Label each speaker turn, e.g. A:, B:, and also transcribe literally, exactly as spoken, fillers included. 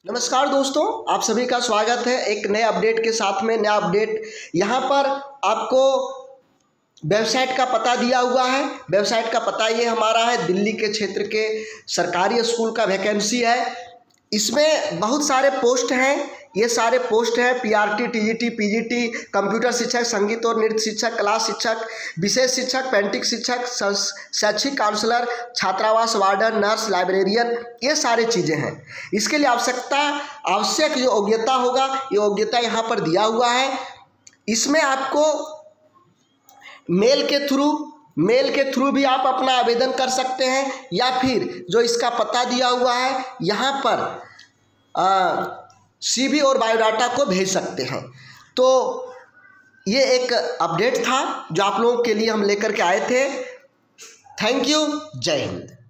A: नमस्कार दोस्तों, आप सभी का स्वागत है एक नए अपडेट के साथ में। नया अपडेट यहाँ पर आपको वेबसाइट का पता दिया हुआ है। वेबसाइट का पता ये हमारा है, दिल्ली के क्षेत्र के सरकारी स्कूल का वैकेंसी है। इसमें बहुत सारे पोस्ट हैं। ये सारे पोस्ट हैं पीआरटी, टीजीटी, पीजीटी, कंप्यूटर शिक्षक, संगीत और नृत्य शिक्षक, क्लास शिक्षक, विशेष शिक्षक, पेंटिंग शिक्षक, शैक्षिक काउंसलर, छात्रावास वार्डन, नर्स, लाइब्रेरियन, ये सारी चीज़ें हैं। इसके लिए आवश्यकता आवश्यक जो योग्यता होगा, ये योग्यता यहाँ पर दिया हुआ है। इसमें आपको मेल के थ्रू मेल के थ्रू भी आप अपना आवेदन कर सकते हैं, या फिर जो इसका पता दिया हुआ है यहाँ पर आ, सीवी और बायोडाटा को भेज सकते हैं। तो ये एक अपडेट था जो आप लोगों के लिए हम लेकर के आए थे। Thank you. जय हिंद।